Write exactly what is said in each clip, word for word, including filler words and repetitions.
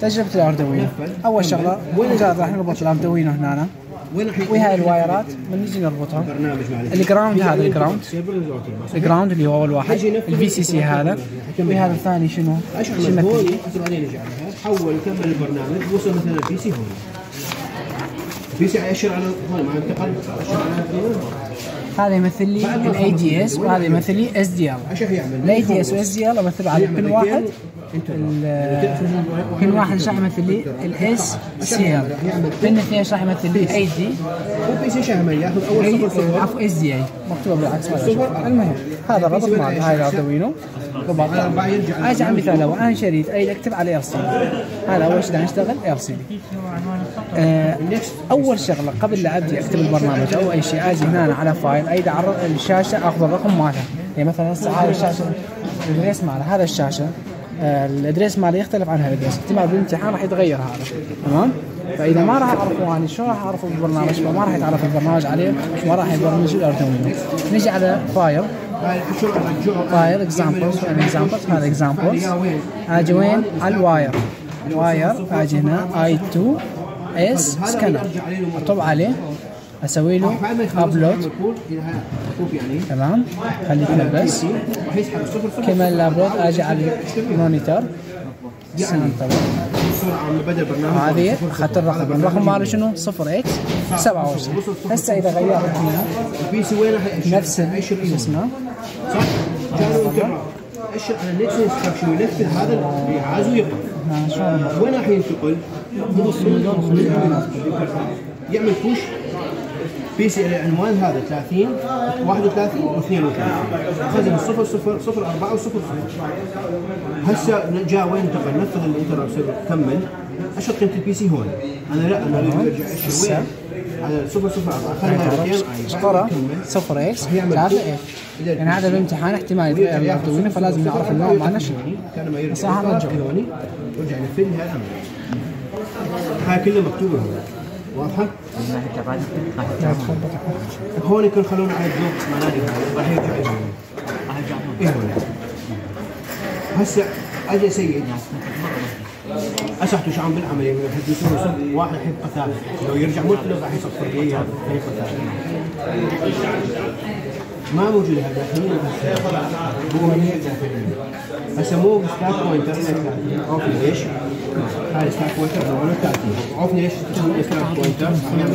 تجربة الأردوينو. أول شغلة مجرد راح نربط الأردوينو هنا وهاي الوايرات بنجي نربطها. الجراوند هذا الجراوند الجراوند اللي هو أول واحد، الفي سي سي هذا، وهذا الثاني شنو؟ شنو بعدين نجي عليها. حول كمل البرنامج وصل مثلا البي سي هون. البي سي يأشر على هون مع انتقل يأشر على هذا يمثل لي الاي دي اس وهذا يمثل لي اس دي ال. الاي دي اس واس دي ال امثل على بن واحد، بن واحد راح يمثل لي الاس سي ال، بن اثنين راح يمثل لي اي دي، والبي سي شحن ياخذ اول صفر صفر عفوا اس دي اي مكتوب بالعكس. المهم هذا الربط مع هاي الاردوينو ربط. اجي على مثال لو انا شريت اي اكتب على ال سي دي، هذا اول شيء نشتغل ال سي دي. آه اول شغله قبل لا ابدي اكتب البرنامج او اي شيء اجي هنا على فايل، ايد اعرض الشاشه اخذ الرقم مالها. يعني مثلا هسه هذا الشاشه الادريس مالها، هذا الشاشه آه الادريس ماله يختلف عن هالادريس، احتمال بالامتحان راح يتغير هذا، تمام؟ فاذا ما راح اعرفه اني شلون راح اعرفه بالبرنامج، فما راح يتعرف البرنامج عليه وما راح يبرمج الاردوينو. نجي على فايل فايل اكزامبلز، اكزامبلز هذا اكزامبلز. اجي وين؟ على الواير، الواير اجي هنا اي تو اس سكانر، اطب عليه اسوي له ابلود، تمام؟ خليه بس كمل الابلود. اجي على المونيتور سنتر، هذه اخذت الرقم، الرقم ماله شنو؟ صفر اكس سبعة وعشرين. هسه اذا غيرت هنا البي سي وين راح نفس شو اسمه؟ صح؟ كانوا انت اشر على النكست انستراكشن وينفذ هذا اللي عايزه يقرا. وين راح ينتقل؟ يعمل بوش بي سي العنوان هذا ثلاثين واحد وثلاثين واثنين وثلاثين، خزن صفر صفر صفر أربعة وصفر صفر. هسه جاء وين انتقل؟ نفذ الانترابت كمل اشر قيمه البي سي هون. انا لا انا اريد ارجع اشر وين؟ على صفر صفر أربعة خليها اشترى صفر اكس ثلاثة اكس. يعني هذا الامتحان احتمال يتغير الاردوينو، فلازم نعرف النوع معنا شنو. بس هذا نرجع هوني ارجع نفذ لها الامر. هاي كلها مكتوبه هون، واضحه؟ هون يكون خلونا على الجوكس مالاني راح يرجع لي راح يرجع اي هون. هسه اجي سيد اسحتوا شو عم بالعمليه من حد يسوي واحد يحب قتال، لو يرجع مطلق راح يصفر لي هذا هي قتال ما موجود هذا. هو هسه مو ستاك بوينتر اوف ليش؟ هاي ستاك بوينتر هو ثلاثين اوف ليش تسوي ستاك بوينتر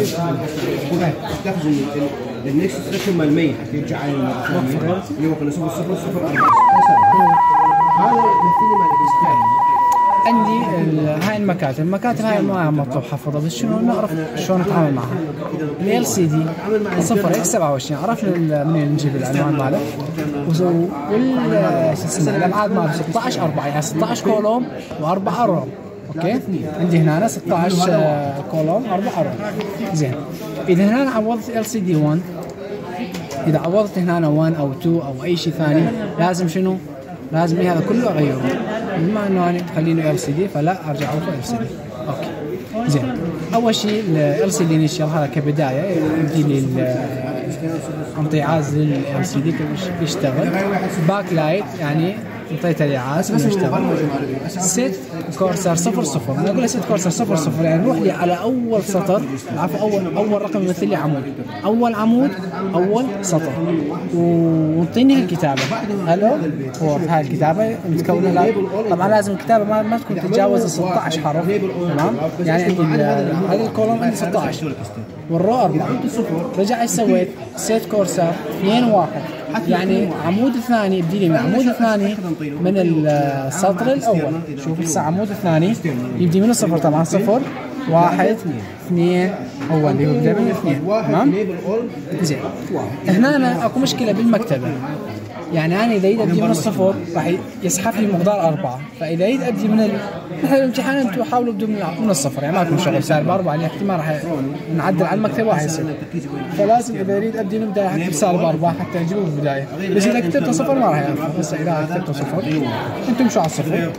تاخذ النكست انستراكشن مال المين حتى يرجع على المره اللي هو كنا نسوي صفر صفر أربعة. هذا مثلي مال الستاك. عندي هاي المكاتب، المكاتب هاي ما مطلوب حفظها، بس شنو نعرف شلون نتعامل معها. ال سي دي صفر اكس سبعة وعشرين عرفنا منين نجيب العنوان ماله، وال شو اسمه الابعاد ماله ستة عشر أربعة، يعني ستة عشر كولوم وأربعة روم. اوكي عندي هنا ستة عشر كولوم أربعة روم. زين اذا هنا عوضت ال سي دي واحد، اذا عوضت هنا واحد او اثنين او اي شيء ثاني لازم شنو؟ لازم هذا كله اغيره. بما انه انا تخليني ال سي دي فلا ارجع اوقف ال سي دي. اوكي زين. اول شيء ال سي دي انيشال هذا كبدايه يدي لي انطياز لل سي دي يشتغل. باك لايت يعني انطيته الاعاز انه يشتغل. ست كورسر صفر صفر، انا اقول له ست كورسر صفر صفر يعني روح لي على اول سطر، عفوا اول اول رقم يمثل لي عمود، اول عمود اول سطر، وانطيني الكتابه. الو هو هاي الكتابه متكونه لا طبعا لازم الكتابه ما, ما تكون تتجاوز ستة عشر حرف، تمام؟ يعني عندي هذا الكولوم عندي ستة عشر والرو أربعة. رجع ايش سويت؟ ست كورسر اثنين واحد، يعني عمود الثاني يبدي لي من العمود الثاني من السطر الاول. شوف هسه عمود الثاني يبدي من الصفر، طبعا صفر واحد اثنين هو اللي يبدا من اثنين، تمام؟ زين هنا أنا اكو مشكله بالمكتبه، يعني انا اذا ابدي من الصفر راح يسحب لي مقدار اربعه، فاذا اريد ابدي من ال... نحن الامتحان انتم حاولوا ابدوا من الصفر، يعني ما لكم شغل سالب اربعه، يعني احتمال راح نعدل على المكتبه راح يصير، فلازم اذا اريد ابدي من البدايه اكتب سالب اربعه حتى اجيبه بالبدايه، بس اذا كتبت صفر ما راح يعرف. بس اذا كتبت صفر انتم امشوا على الصفر.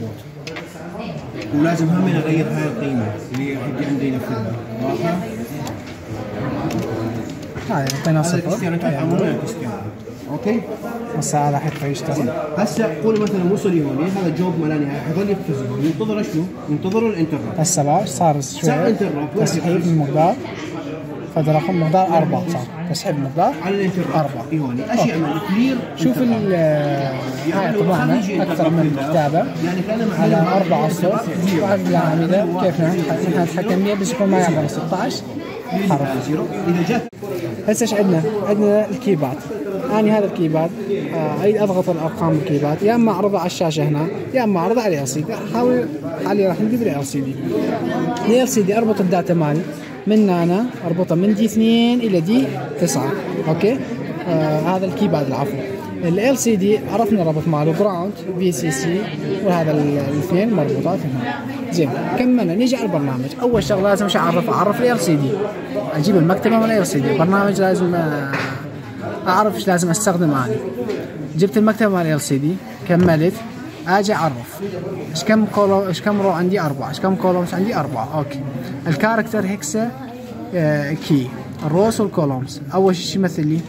ولازم هم نغير هاي القيمه اللي يجي عندي ينفذها، واضحه؟ هاي اعطينا صفر. اوكي. هسه هذا حتى يشتغل. هسه قول مثلا وصل يومي هذا جوب ما لا نهايه، حيظل يبتزم ينتظر شنو؟ ينتظر الانترنت. هسه باش صار شوي تسحيب من مقدار فد رقم مقدار أربعة صار تسحيب مقدار على الانترنت أربعة. يهوني ايش يعمل؟ كلير. شوف ال هاي طبعنا أكثر من كتابة على أربعة الصوت واحد العاملة كيف نحن نتحكم بها بس يكون ما يعمل ستة عشر حرف. اذا جت هسه ايش عندنا؟ عندنا الكيباد. اني هذا الكيباد اريد اضغط الارقام بالكيباد يا اما اعرضها على الشاشه هنا يا اما اعرضها على ال سي دي. احاول حاليا راح نجيب ال سي دي. ال سي دي اربط الداتا مالي من هنا اربطها من دي اثنين الى دي تسعة. اوكي آه هذا الكيباد العفو. ال سي دي عرفنا ربط ماله جراوند في سي سي وهذا الاثنين مربوطات هنا. زين كملنا نيجي على البرنامج. اول شغله لازم ايش اعرف؟ اعرف ال سي دي. اجيب المكتبه من ال سي دي. البرنامج لازم اعرف ايش لازم استخدم اني. جبت المكتبه مال ال سي دي كملت اجي اعرف ايش كم كولوم ايش كم رو عندي أربعة ايش كم كولومز عندي أربعة. اوكي الكاركتر هيكسا آه كي الروس والكولومز. اول شيء يمثل لي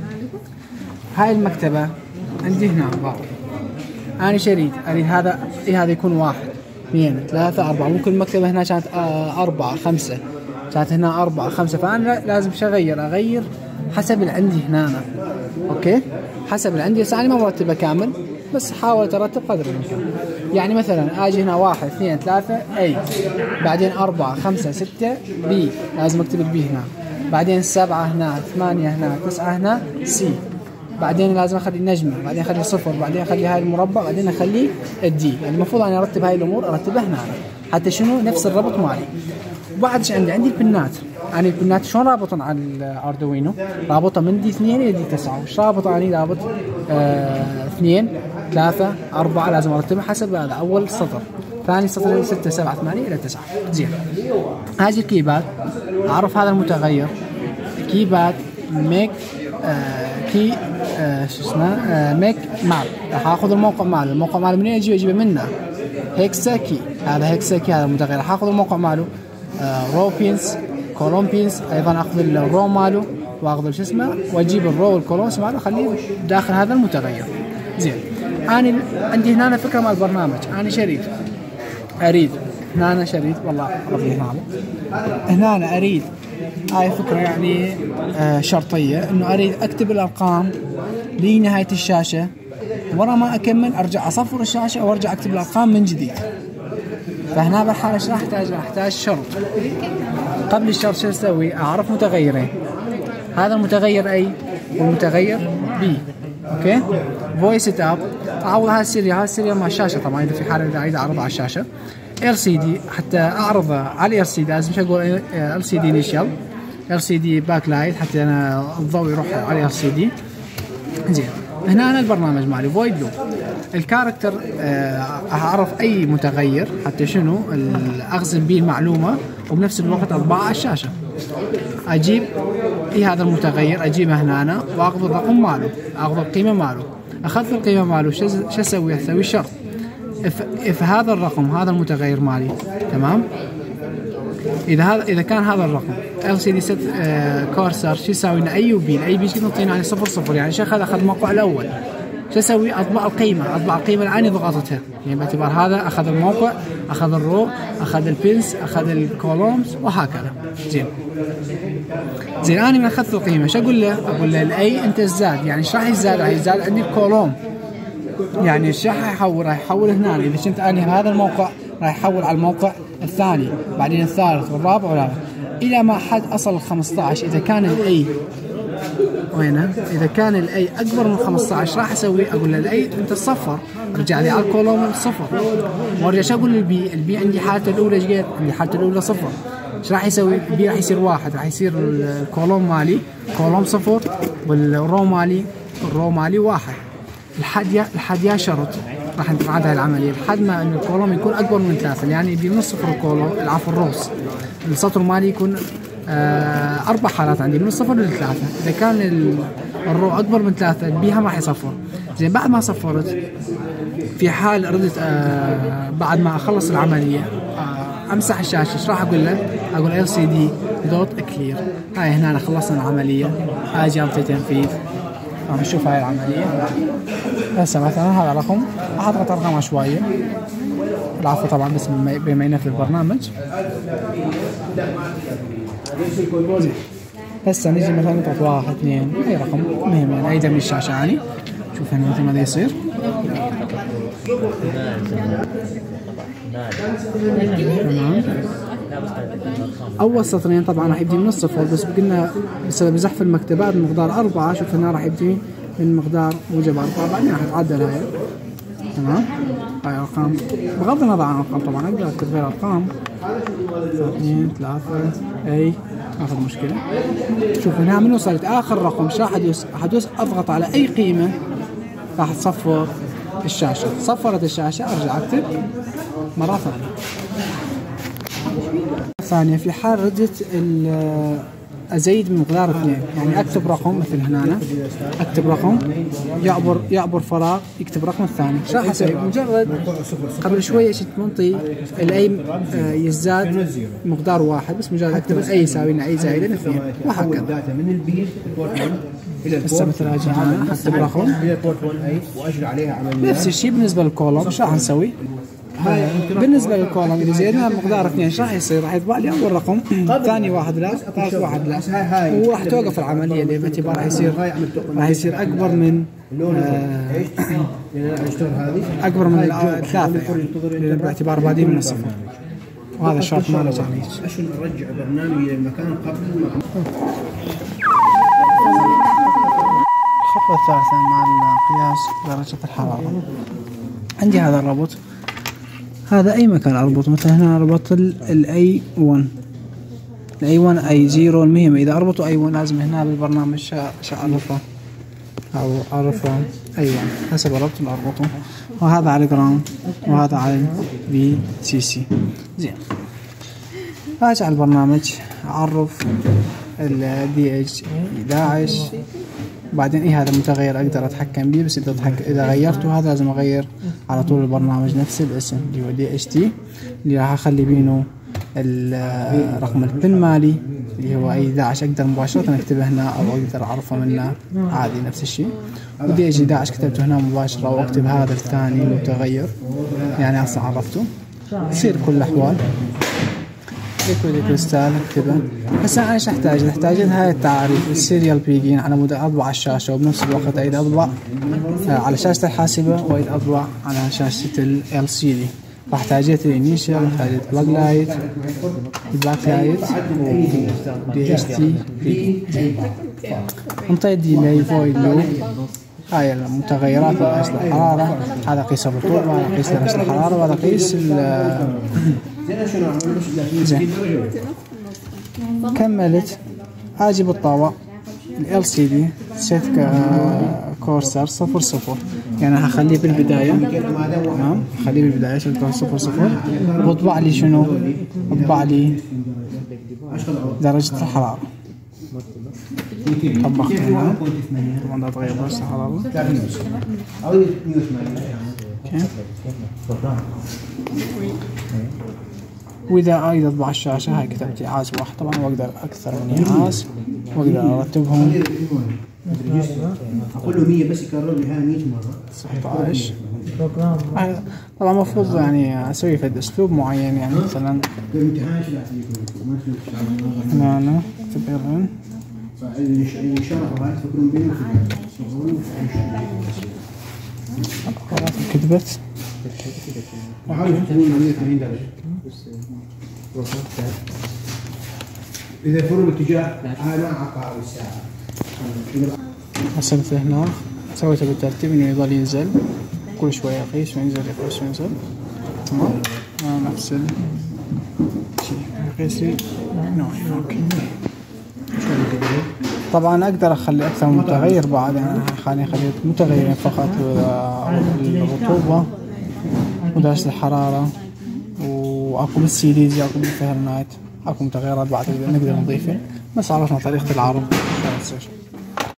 هاي المكتبه عندي هنا بعض. انا شريت اريد هذا إيه هذا يكون واحد اثنين ثلاثة أربعة. ممكن المكتبه هنا كانت آه أربعة خمسة كانت هنا أربعة خمسة. فأنا لازم شو أغير أغير حسب اللي عندي هنا أنا. أوكي حسب اللي عندي. بس أنا ما مرتبة كامل بس حاول أرتب قدر الإمكان. يعني مثلا أجي هنا واحد اثنين ثلاثة أي بعدين أربعة خمسة ستة بي لازم أكتب البي هنا. بعدين سبعة هنا ثمانية هنا تسعة هنا سي. بعدين لازم أخلي النجمة بعدين أخلي صفر بعدين أخلي هاي المربع بعدين أخلي الدي. يعني المفروض أنا أرتب هاي الأمور أرتبها هنا حتى شنو نفس الربط مالي. وبعد ايش عندي؟ عندي البنات. يعني البنات شلون رابطهم على الاردوينو؟ رابطها من دي اثنين الى دي تسعة. وش رابطه يعني؟ رابط آه اثنين ثلاثة أربعة لازم ارتبها حسب هذا اول سطر ثاني سطر ستة سبعة ثمانية الى تسعة. زين هاجي الكيباد اعرف هذا المتغير كيباد ميك آه كي آه شو اسمه آه ميك ماب. راح اخذ الموقع ماله. الموقع ماله منين اجي؟ اجيبه منه هيكسا كي. هذا هيكسا كي هذا المتغير. راح اخذ الموقع ماله رو بينز كولوم بينز. ايضا اخذ الرو ماله واخذ شو اسمه واجيب الرو والكولومز ماله اخليه داخل هذا المتغير. زين انا عندي هنا فكره مال البرنامج. انا شريط اريد هنا أنا شريط والله ربي هنا هنا أنا اريد هاي فكره يعني آه شرطيه انه اريد اكتب الارقام لنهايه الشاشه. ورا ما اكمل ارجع اصفر الشاشه وارجع اكتب الارقام من جديد. فهنا بالحالة ايش راح احتاج؟ راح احتاج شرط. قبل الشرط شو اسوي؟ اعرف متغيرين. هذا المتغير اي والمتغير بي. اوكي فويس سيت اب اعوض هذا السيريال. هذا السيريال مع الشاشه طبعا اذا في حاله اريد اعرضها على الشاشه. ال سي دي حتى اعرضها على ال سي دي لازم اقول ال سي دي انيشال ال سي دي باك لايت حتى انا الضوء يروح على ال سي دي. زين هنا أنا البرنامج مالي فويد لوب. الكاركتر آه أعرف أي متغير حتى شنو أخزن به المعلومة وبنفس الوقت أطبعها على الشاشة. أجيب إيه هذا المتغير أجيبه هنا أنا وأخذ الرقم ماله أخذ القيمة ماله. أخذت القيمة ماله شو شو أسوي؟ أسوي شرط إف إف هذا الرقم هذا المتغير مالي تمام. إذا هذا إذا كان هذا الرقم ال سي دي ست كورسر شو يساوي لنا اي وبي الاي بي يعطينا يعني صفر صفر. يعني شو اخذ اخذ الموقع الاول شو اسوي؟ اطبع القيمه اطبع القيمه اللي انا ضغطتها. يعني باعتبار هذا اخذ الموقع اخذ الرو اخذ البنس اخذ الكولومز وهكذا. زين زين انا من اخذت القيمه شو اقول له؟ اقول له الاي انت زاد. يعني ايش راح يزاد؟ راح يزاد عندي الكولوم. يعني ايش راح يحول؟ راح يحول هنا. اذا كنت انا هذا الموقع راح يحول على الموقع الثاني بعدين الثالث والرابع والرابع الى ما حد اصل خمسة عشر. اذا كان الاي وينه؟ اذا كان الاي اكبر من خمسة عشر راح اسوي اقول له الاي انت صفر رجع لي على الكولوم صفر. وارجع شو اقول للبي؟ البي عندي حالته الاولى ايش قد؟ عندي حالته الاولى صفر. ايش راح يسوي؟ البي راح يصير واحد. راح يصير الكولوم مالي كولوم صفر والرو مالي الرو مالي واحد. لحد يا لحد يا شرط راح نتعاد هاي العمليه لحد ما ان الكولوم يكون اكبر من ثلاثه. يعني يبي من صفر الكولوم العفو الروس السطر مالي يكون آه اربع حالات عندي من الصفر للثلاثه. اذا كان الرو اكبر من ثلاثه بيها ما راح يصفر. زين بعد ما صفرت في حال ردت آه بعد ما اخلص العمليه آه امسح الشاشه. ايش راح اقول له؟ اقول ال سي دي دوت كلير. هاي هنا أنا خلصنا العمليه. اجي ابدا تنفيذ راح نشوف هاي العملية. هسه مثلا هذا رقم راح اضغط ارقام عشوائية، العفو طبعا بس بما ينفذ البرنامج. هسه نجي مثلا نضغط واحد اثنين اي رقم مهم يعني اي دم الشاشة يعني. شوف هنا مثل ما يصير تمام. اول سطرين طبعا راح يبدي من الصفر، بس قلنا بسبب زحف المكتبات مقدار أربعة. شوف هنا راح يبدي من مقدار موجب أربعة، بعدين راح يتعدل هاي تمام. هاي ارقام بغض النظر عن الارقام طبعا اقدر اكتب غير ارقام اثنين ثلاثة اي ما في مشكلة. شوف هنا من وصلت اخر رقم راح ادوس حدوس اضغط على اي قيمة راح تصفر الشاشة. صفرت الشاشة ارجع اكتب مرة ثانية. ثانية في حال ردت ازيد من مقدار اثنين، يعني اكتب رقم مثل هنا، اكتب رقم يعبر يعبر فراغ يكتب رقم الثاني. شو راح اسوي؟ مجرد قبل شوية شفت منطي الاي يزداد مقدار واحد، بس مجرد اكتب الاي يساوي لنا اي زائدا اثنين وهكذا. هسه مثل اجي هنا اكتب رقم واجري عليها عملية. نفس الشيء بالنسبة للكولوم. شو راح نسوي؟ بالنسبة للكولوم إذا زيدنا مقدار اثنين شو راح يصير؟ راح يطبع لي أول رقم، ثاني واحد لا، ثالث واحد لا، وراح توقف العملية اللي باعتبار راح يصير راح يصير أكبر من آه أكبر من الثلاثة يعني باعتبار بادئ من الصفر. وهذا الشرط ماله جميل. عشان نرجع برنامج إلى المكان قبل. الخطوة الثالثة مع قياس درجة الحرارة. عندي هذا الرابط، هذا أي مكان أربط. مثلا هنا أربط الأي واحد الأي واحد أي صفر. المهم إذا أربطوا أي واحد لازم هنا بالبرنامج شا شا أعرفه أو أعرفه أي واحد حسب ربط أربطه. وهذا على الجراوند وهذا على البي سي سي. زين راجع البرنامج أعرف ال دي اتش أحد عشر. بعدين ايه هذا متغير اقدر اتحكم به، بس اذا اذا غيرته هذا لازم اغير على طول البرنامج نفس الاسم اللي هو دي اتش تي، اللي راح اخلي بينه رقم البن مالي اللي هو اي احد عشر. اقدر مباشرة اكتبه هنا او اقدر اعرفه منه عادي نفس الشيء. ودي اتش احد عشر كتبته هنا مباشرة، او اكتب هذا الثاني المتغير يعني اصلا عرفته. يصير بكل الاحوال ليكويد كريستال اكتبه. هسه انا ايش احتاج؟ احتاج هاي التعاريف السيريال بيجين على مود اطبع على الشاشه، وبنفس الوقت ايضا اطبع على شاشه الحاسبه، وايضا اطبع على شاشه ال سي دي. فاحتاجت الانيشال، احتاجت بلاك لايت البلاك لايت ودي اتش تي بي. انطيت ديلي فويد لوب. هاي المتغيرات قياس الحراره، هذا قيس الرطوبه، هذا قيس درجه الحراره، وهذا قيس زين. كملت اجي بالطاوة ال سي دي سيت كورسر صفر صفر، يعني هخليه بالبداية. تمام هخليه بالبداية سيت كورسر صفر صفر، بطبع لي شنو؟ بطبع لي درجة الحرارة. طبقت هنا طبعا اتغير درجة الحرارة. واذا اريد اطبع الشاشة هاي كتبت ايعاز واحد طبعا، واقدر اكثر من ايعاز واقدر ارتبهم. اقول له مية بس يكرر لي هاي مية مرة. ستة عشر طبعا المفروض يعني اسوي في اسلوب معين، يعني مثلا هنا انا اكتب اللي شرحوا هاي تفكرون بينه خلاص كتبت. وحاول تخلون مية وثمانين درجة. إذا فروا باتجاه أنا عقارب الساعة. وصلت هنا سويته بالترتيب إنه يظل ينزل كل شوية يقيس وينزل يقيس وينزل. تمام نفس الشيء يقيس لي نوعي. أوكي طبعا أقدر أخلي أكثر من متغير بعد، يعني خليني أخلي متغيرين فقط، الرطوبة ودرجة الحرارة واكو بالسي ديز اكو بالفهرنايت، اكو متغيرات بعد نقدر نضيفها، بس عرفنا طريقة العرض.